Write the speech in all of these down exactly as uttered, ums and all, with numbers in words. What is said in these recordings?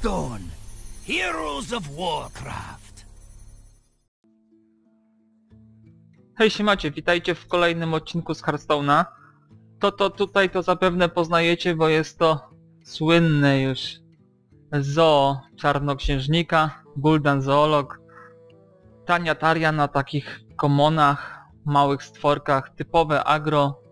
Hearthstone, Heroes of Warcraft. Hej, siemacie, witajcie w kolejnym odcinku z Hearthstone'a. To to tutaj to zapewne poznajecie, bo jest to słynne już zoo czarnoksiężnika, Gul'dan Zoolog. Tania taria na takich komonach, małych stworkach, typowe agro.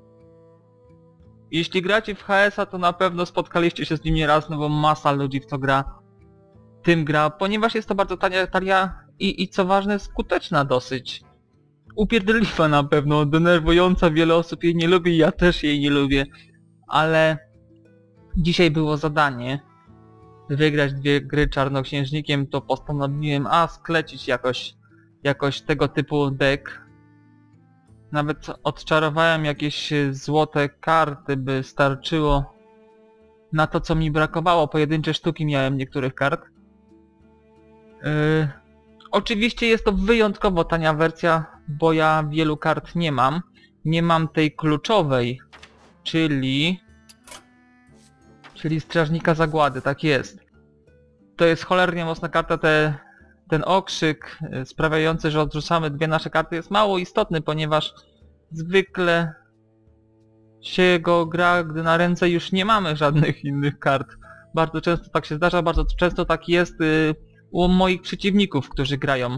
Jeśli gracie w H S a, to na pewno spotkaliście się z nim nieraz, no bo masa ludzi w to gra. Tym gra, ponieważ jest to bardzo tania taria i, i co ważne, skuteczna dosyć. Upierdliwa na pewno, denerwująca, wiele osób jej nie lubi, ja też jej nie lubię. Ale dzisiaj było zadanie wygrać dwie gry czarnoksiężnikiem, to postanowiłem a sklecić jakoś, jakoś tego typu deck. Nawet odczarowałem jakieś złote karty, by starczyło na to, co mi brakowało. Pojedyncze sztuki miałem niektórych kart. Yy, oczywiście jest to wyjątkowo tania wersja, bo ja wielu kart nie mam. Nie mam tej kluczowej, czyli... Czyli Strażnika Zagłady, tak jest. To jest cholernie mocna karta, te, ten okrzyk sprawiający, że odrzucamy dwie nasze karty jest mało istotny, ponieważ zwykle się go gra, gdy na ręce już nie mamy żadnych innych kart. Bardzo często tak się zdarza, bardzo często tak jest y, u moich przeciwników, którzy grają y,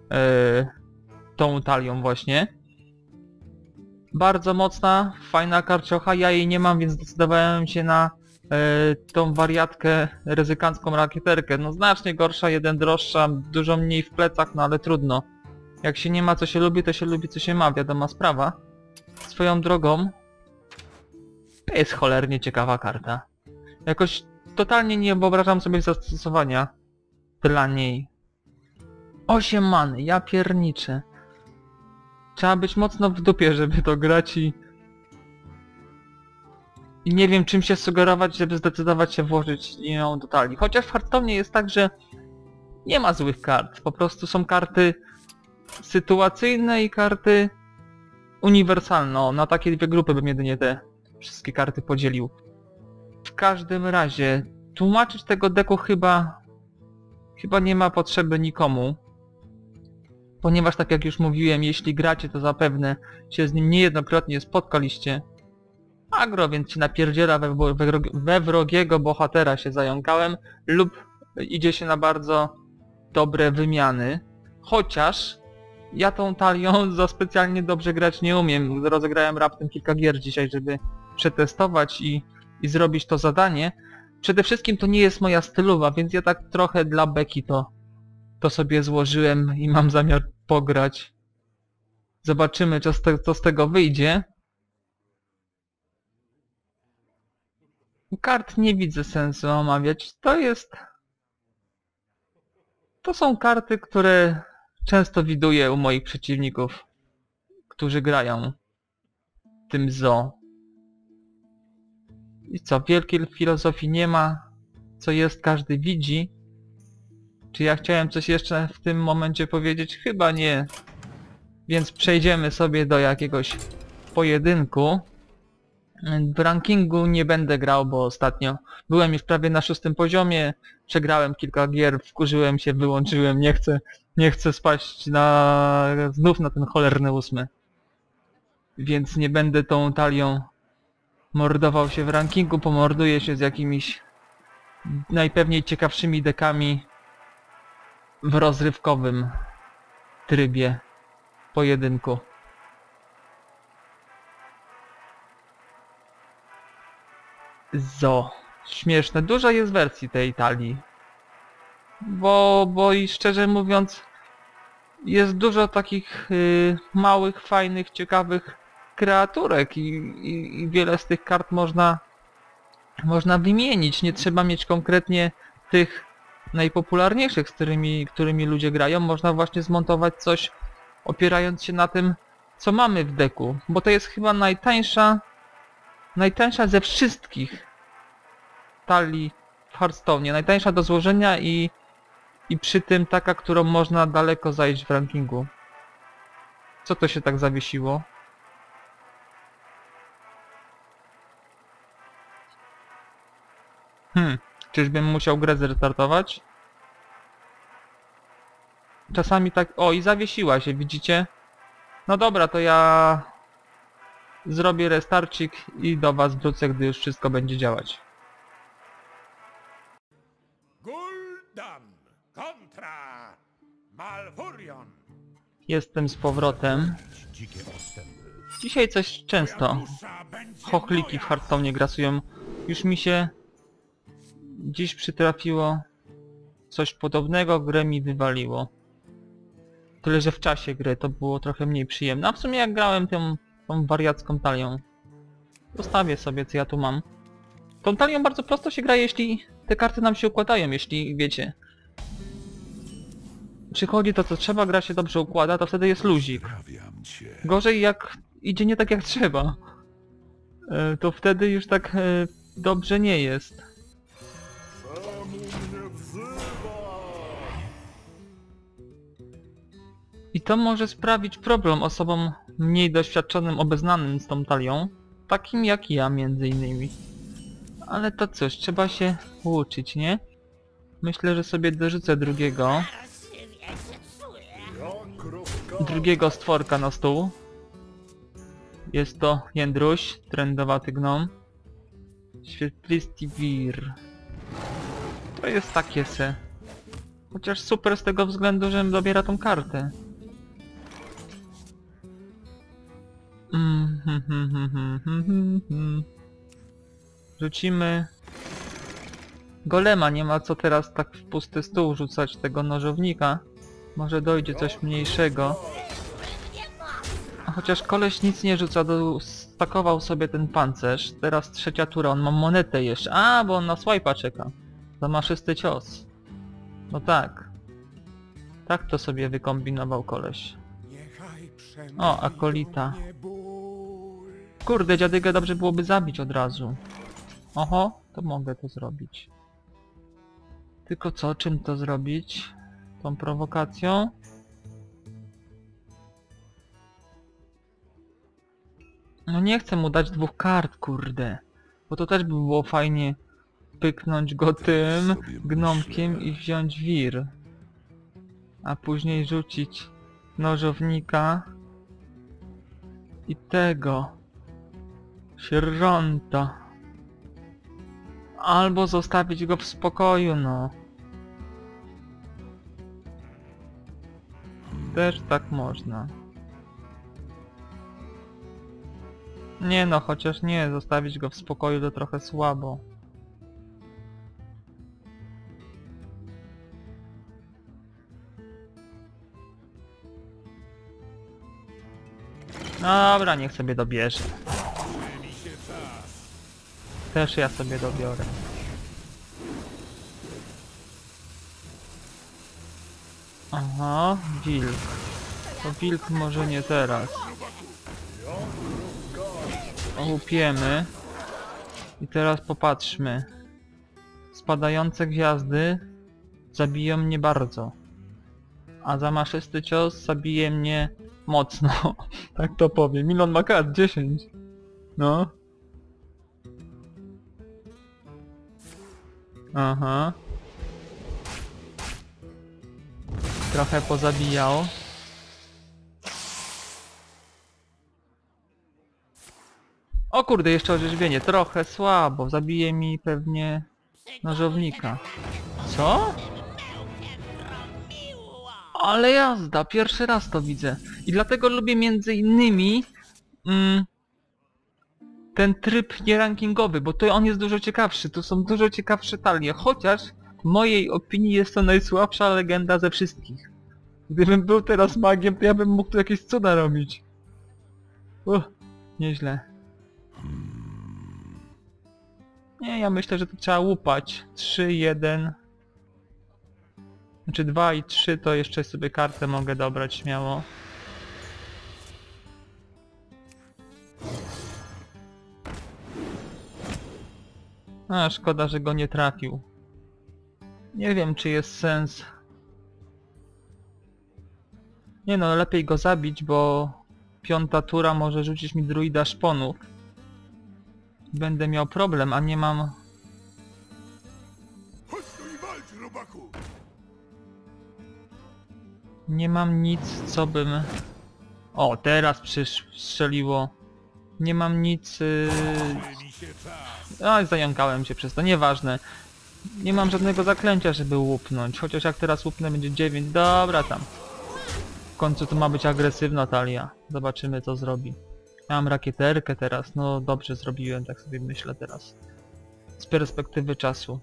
tą talią właśnie. Bardzo mocna, fajna karciocha, ja jej nie mam, więc zdecydowałem się na y, tą wariatkę, ryzykancką rakieterkę. No znacznie gorsza, jeden droższa, dużo mniej w plecach, no ale trudno. Jak się nie ma co się lubi, to się lubi co się ma, wiadoma sprawa. Swoją drogą, to jest cholernie ciekawa karta. Jakoś totalnie nie wyobrażam sobie zastosowania dla niej. osiem many, ja pierniczę. Trzeba być mocno w dupie, żeby to grać i... I nie wiem czym się sugerować, żeby zdecydować się włożyć ją do talii. Chociaż w Hearthstone jest tak, że nie ma złych kart. Po prostu są karty sytuacyjne i karty uniwersalne. O, na takie dwie grupy bym jedynie te wszystkie karty podzielił. W każdym razie, tłumaczyć tego deku chyba... Chyba nie ma potrzeby nikomu. Ponieważ tak jak już mówiłem, jeśli gracie, to zapewne się z nim niejednokrotnie spotkaliście. Agro, więc się napierdziela we, we, we wrogiego bohatera się zająkałem. Lub idzie się na bardzo dobre wymiany. Chociaż ja tą talią za specjalnie dobrze grać nie umiem. Rozegrałem raptem kilka gier dzisiaj, żeby przetestować i, i zrobić to zadanie. Przede wszystkim to nie jest moja stylowa, więc ja tak trochę dla beki to, to sobie złożyłem i mam zamiar pograć. Zobaczymy, co z, te, co z tego wyjdzie. Kart nie widzę sensu omawiać. To jest... To są karty, które często widuję u moich przeciwników, którzy grają w tym zoo. I co, wielkiej filozofii nie ma, co jest każdy widzi. Czy ja chciałem coś jeszcze w tym momencie powiedzieć? Chyba nie. Więc przejdziemy sobie do jakiegoś pojedynku. W rankingu nie będę grał, bo ostatnio byłem już prawie na szóstym poziomie. Przegrałem kilka gier, wkurzyłem się, wyłączyłem, nie chcę, nie chcę spaść na, znów na ten cholerny ósmy. Więc nie będę tą talią mordował się w rankingu, pomorduję się z jakimiś najpewniej ciekawszymi dekami w rozrywkowym trybie pojedynku. Zo. Śmieszne. Dużo jest wersji tej talii. Bo, bo i szczerze mówiąc jest dużo takich y, małych, fajnych, ciekawych kreaturek i, i, i wiele z tych kart można można wymienić. Nie trzeba mieć konkretnie tych najpopularniejszych, z którymi, którymi ludzie grają. Można właśnie zmontować coś opierając się na tym, co mamy w deku. Bo to jest chyba najtańsza najtańsza ze wszystkich talii w Hearthstone. Najtańsza do złożenia i, i przy tym taka, którą można daleko zajść w rankingu. Co to się tak zawiesiło? Hmm. Czyżbym musiał grę zrestartować? Czasami tak... O, i zawiesiła się, widzicie? No dobra, to ja... zrobię restarcik i do was wrócę, gdy już wszystko będzie działać. Gul'dan kontra Malfurion. Jestem z powrotem. Dzikie ostępy. Dzisiaj coś często Dusza będzie chochliki w moja. Hearthstone'ie grasują. Już mi się dziś przytrafiło coś podobnego, grę mi wywaliło. Tyle, że w czasie gry to było trochę mniej przyjemne. A w sumie jak grałem tą, tą wariacką talią. Zostawię sobie, co ja tu mam. Tą talią bardzo prosto się gra, jeśli te karty nam się układają, jeśli wiecie. Przychodzi to, co trzeba, gra się dobrze układa, to wtedy jest luzik. Pozdrawiam cię. Gorzej jak idzie nie tak jak trzeba. E, to wtedy już tak e, dobrze nie jest. I to może sprawić problem osobom mniej doświadczonym, obeznanym z tą talią. Takim jak ja między innymi. Ale to cóż, trzeba się uczyć, nie? Myślę, że sobie dorzucę drugiego. Drugiego stworka na stół. Jest to Jędruś, trendowaty gnom. Świetlisty wir. To jest takie se. Chociaż super z tego względu, że dobiera tą kartę. Mm, hmm, hmm, hmm, hmm, hmm, hmm. Rzucimy golema, nie ma co teraz tak w pusty stół rzucać tego nożownika. Może dojdzie coś mniejszego. A chociaż koleś nic nie rzuca, do... stakował sobie ten pancerz. Teraz trzecia tura, on ma monetę jeszcze. A, bo on na swipe'a czeka. To maszysty cios. No tak. Tak to sobie wykombinował koleś. O, akolita. Kurde, dziadygę dobrze byłoby zabić od razu. Oho, to mogę to zrobić. Tylko co, czym to zrobić? Tą prowokacją? No nie chcę mu dać dwóch kart, kurde. Bo to też by było fajnie pyknąć go tym gnomkiem i wziąć wir. A później rzucić nożownika i tego sierżanta. Albo zostawić go w spokoju, no. Też tak można. Nie no, chociaż nie, zostawić go w spokoju to trochę słabo. Dobra, niech sobie dobierze. Też ja sobie dobiorę. Aha, wilk. To wilk może nie teraz. Łupiemy. I teraz popatrzmy. Spadające gwiazdy zabiją mnie bardzo. A zamaszysty cios zabije mnie mocno. Tak to powiem. Milon ma kart, dziesięć. No. Aha. Trochę pozabijał. O kurde, jeszcze orzeźwienie. Trochę słabo. Zabije mi pewnie nożownika. Co? Ale jazda, pierwszy raz to widzę. I dlatego lubię między innymi mm, ten tryb nierankingowy, bo to on jest dużo ciekawszy. Tu są dużo ciekawsze talie, chociaż w mojej opinii jest to najsłabsza legenda ze wszystkich. Gdybym był teraz magiem, to ja bym mógł tu jakieś cuda robić. Uff, nieźle. Nie, ja myślę, że to trzeba łupać. trzy, jeden. Znaczy dwa i trzy to jeszcze sobie kartę mogę dobrać śmiało. A, szkoda, że go nie trafił. Nie wiem, czy jest sens. Nie no, lepiej go zabić, bo piąta tura może rzucić mi druida szponów. Będę miał problem, a nie mam Nie mam nic, co bym... O, teraz przysz... strzeliło. Nie mam nic... Yy... Myli się czas. A, zająkałem się przez to, nieważne. Nie mam żadnego zaklęcia, żeby łupnąć. Chociaż jak teraz łupnę, będzie dziewięć. Dobra tam. W końcu to ma być agresywna talia. Zobaczymy, co zrobi. Ja mam rakieterkę teraz. No dobrze zrobiłem, tak sobie myślę teraz. Z perspektywy czasu.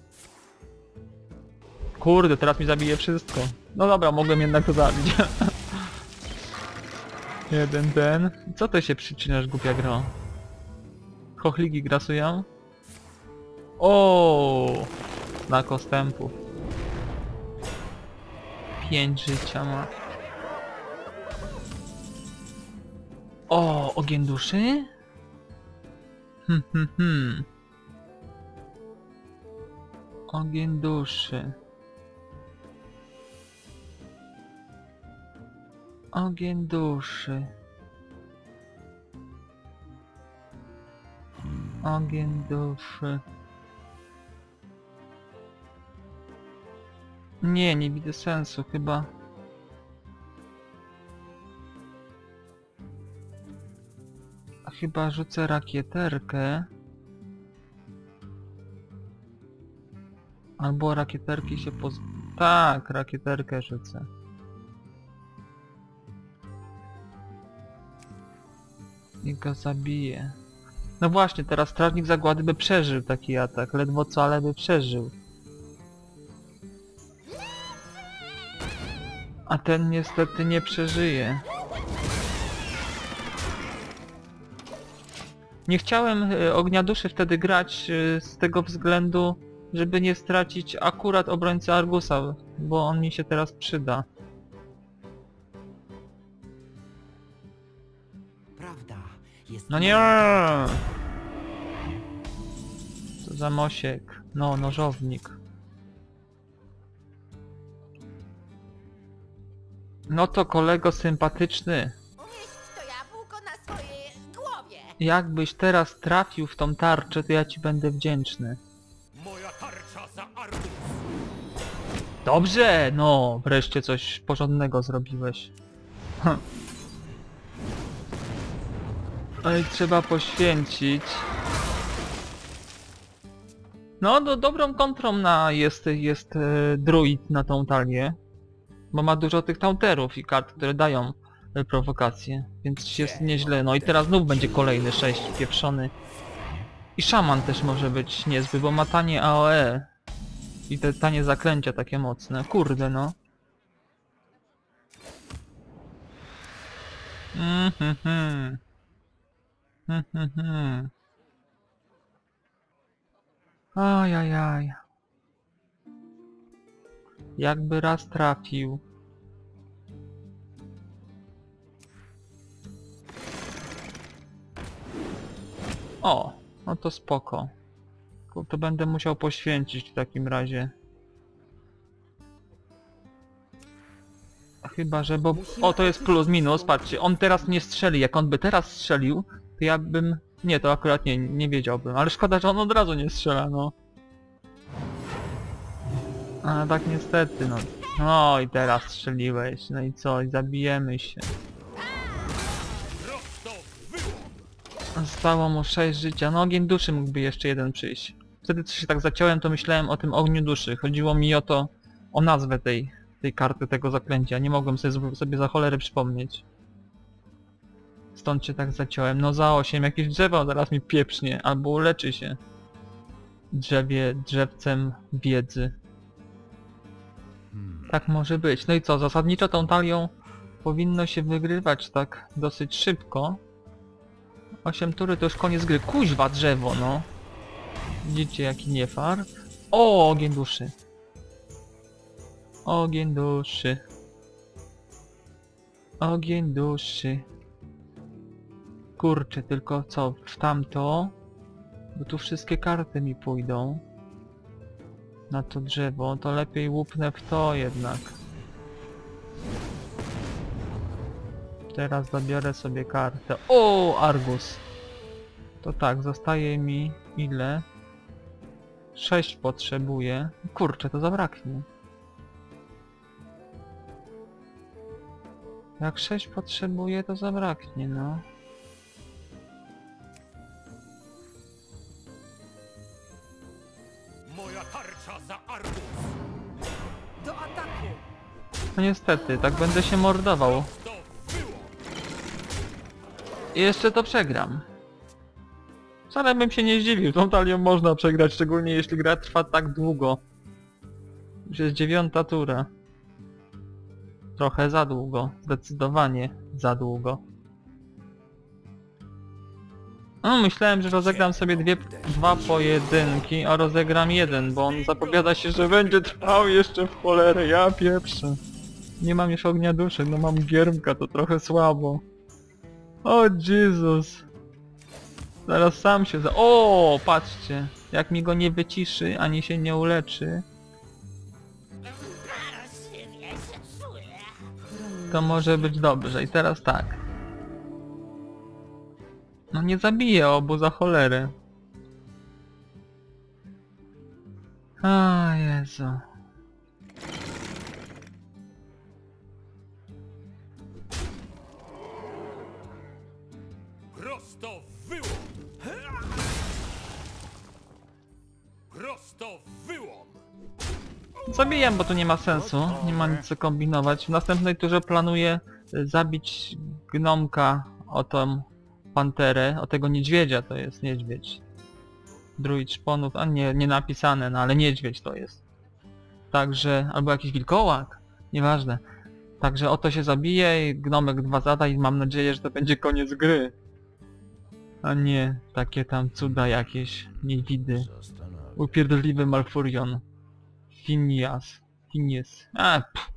Kurde, teraz mi zabije wszystko. No dobra, mogłem jednak to zabić. Jeden ten. Co to się przyczyniasz, głupia gro? Chochliki grasują? O, znak ostępu. Pięć życia ma. O, ogień duszy? Hm, hm, hm. Ogień duszy. Ogień duszy. Ogień duszy. Nie, nie widzę sensu chyba. Chyba rzucę rakieterkę. Albo rakieterki się poz... Tak, rakieterkę rzucę. I go zabiję. No właśnie, teraz strażnik zagłady by przeżył taki atak. Ledwo co, ale by przeżył. A ten niestety nie przeżyje. Nie chciałem y, ognia duszy wtedy grać y, z tego względu, żeby nie stracić akurat obrońcy Argusa, bo on mi się teraz przyda. Prawda, jest No nie! Co za mosiek. No, nożownik. No to kolego sympatyczny. Umieść to jabłko na swojej głowie. Jakbyś teraz trafił w tą tarczę, to ja ci będę wdzięczny. Moja tarcza za Argus. Dobrze! No, wreszcie coś porządnego zrobiłeś. Hm. Ale trzeba poświęcić. No, do, dobrą kontrą na jest, jest e, druid na tą talię. Bo ma dużo tych taunterów i kart, które dają e, prowokacje. Więc jest nieźle. No i teraz znów będzie kolejny sześć pieprzony. I szaman też może być niezły, bo ma tanie A O E. I te tanie zaklęcia takie mocne. Kurde no. Mhm. Mhm. Mhm. Ajajaj. Jakby raz trafił. O, no to spoko. To będę musiał poświęcić w takim razie. Chyba, że bo... O, to jest plus minus, patrzcie, on teraz nie strzeli. Jak on by teraz strzelił, to ja bym... Nie, to akurat nie, nie wiedziałbym. Ale szkoda, że on od razu nie strzela, no. A tak niestety, no. No i teraz strzeliłeś. No i co? I zabijemy się. Prosto w wyłom. Zostało mu sześć życia. No ogień duszy mógłby jeszcze jeden przyjść. Wtedy co się tak zaciąłem, to myślałem o tym ogniu duszy. Chodziło mi o to... o nazwę tej, tej karty, tego zaklęcia. Nie mogłem sobie, sobie za cholerę przypomnieć. Stąd się tak zaciąłem. No za osiem. Jakieś drzewo zaraz mi pieprznie. Albo uleczy się. Drzewie, drzewcem wiedzy. Tak może być. No i co? Zasadniczo tą talią powinno się wygrywać tak dosyć szybko. osiem tury to już koniec gry. Kuźwa drzewo, no. Widzicie jaki niefart? O, ogień duszy. Ogień duszy. Ogień duszy. Kurczę, tylko co? W tamto? Bo tu wszystkie karty mi pójdą. Na to drzewo, to lepiej łupnę w to jednak. Teraz zabiorę sobie kartę. O, Argus! To tak, zostaje mi ile? sześć potrzebuję. Kurczę, to zabraknie. Jak sześć potrzebuję, to zabraknie, no. Moja tarcza za arbuz. Do ataku! No niestety, tak będę się mordował. To wyłom. I jeszcze to przegram. Wcale bym się nie zdziwił, tą talią można przegrać, szczególnie jeśli gra trwa tak długo. Już jest dziewiąta tura. Trochę za długo, zdecydowanie za długo. No, myślałem, że rozegram sobie dwie, dwa pojedynki, a rozegram jeden, bo on zapowiada się, że będzie trwał jeszcze w cholerę, ja pieprzę. Nie mam już ognia duszy, no mam giermka, to trochę słabo. O Jezus. Zaraz sam się za... O, patrzcie. Jak mi go nie wyciszy, ani się nie uleczy, to może być dobrze. I teraz tak. No nie zabiję obu za cholerę. A Jezu. Prosto wyłom. Prosto wyłom. Zabijam, bo tu nie ma sensu. Nie ma nic co kombinować. W następnej turze planuję y, zabić gnomka o tą panterę, o tego niedźwiedzia to jest niedźwiedź. Druid szponów, a nie, nie napisane, no ale niedźwiedź to jest. Także, albo jakiś wilkołak, nieważne. Także oto się zabije i gnomek dwa zada i mam nadzieję, że to będzie koniec gry. A nie takie tam cuda jakieś, niewidy. Upierdliwy Malfurion. Phineas. Phineas. A, pff.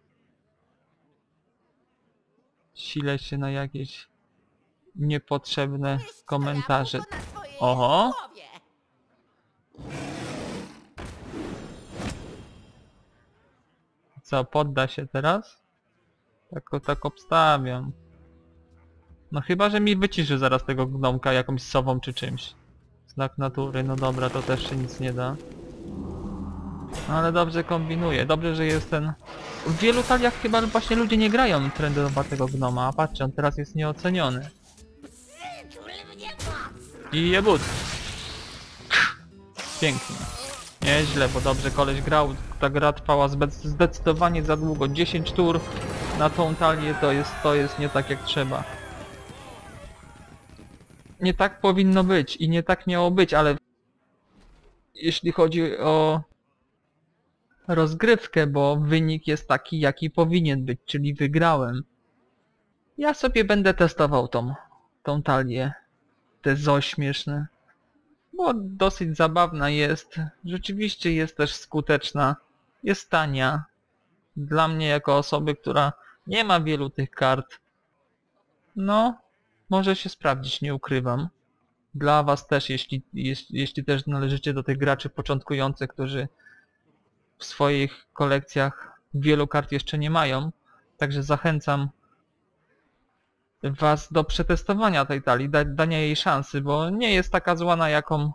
Silę się na jakieś niepotrzebne Wiesz, komentarze. co ja tylko na swojej Oho. głowie. Co, podda się teraz? Tak, tak obstawiam. No chyba, że mi wyciszy zaraz tego gnomka jakąś sową czy czymś. Znak natury, no dobra, to też się nic nie da. No ale dobrze kombinuje. Dobrze, że jest ten... W wielu taliach chyba właśnie ludzie nie grają trendowatego gnoma, a patrzcie, on teraz jest nieoceniony. I jebut. Pięknie. Nieźle, bo dobrze koleś grał. Ta gra trwała zdecydowanie za długo. dziesięć tur na tą talię to jest, to jest nie tak jak trzeba. Nie tak powinno być i nie tak miało być, ale jeśli chodzi o rozgrywkę, bo wynik jest taki jaki powinien być, czyli wygrałem. Ja sobie będę testował tą, tą talię. Te zo śmieszne. Bo dosyć zabawna jest. Rzeczywiście jest też skuteczna. Jest tania. Dla mnie jako osoby, która nie ma wielu tych kart. No, może się sprawdzić, nie ukrywam. Dla was też, jeśli, jeśli, jeśli też należycie do tych graczy początkujących, którzy w swoich kolekcjach wielu kart jeszcze nie mają. Także zachęcam was do przetestowania tej talii, da, dania jej szansy, bo nie jest taka zła, na jaką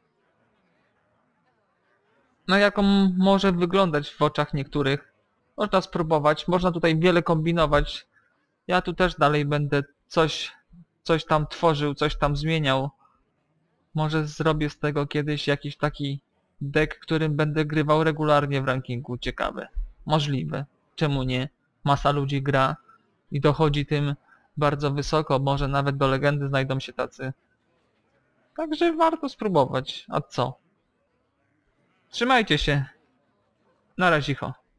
na jaką może wyglądać w oczach niektórych. Można spróbować, można tutaj wiele kombinować. Ja tu też dalej będę coś, coś tam tworzył, coś tam zmieniał. Może zrobię z tego kiedyś jakiś taki deck, którym będę grywał regularnie w rankingu. Ciekawe. Możliwe. Czemu nie? Masa ludzi gra i dochodzi tym bardzo wysoko, może nawet do legendy znajdą się tacy. Także warto spróbować. A co? Trzymajcie się. Na razie.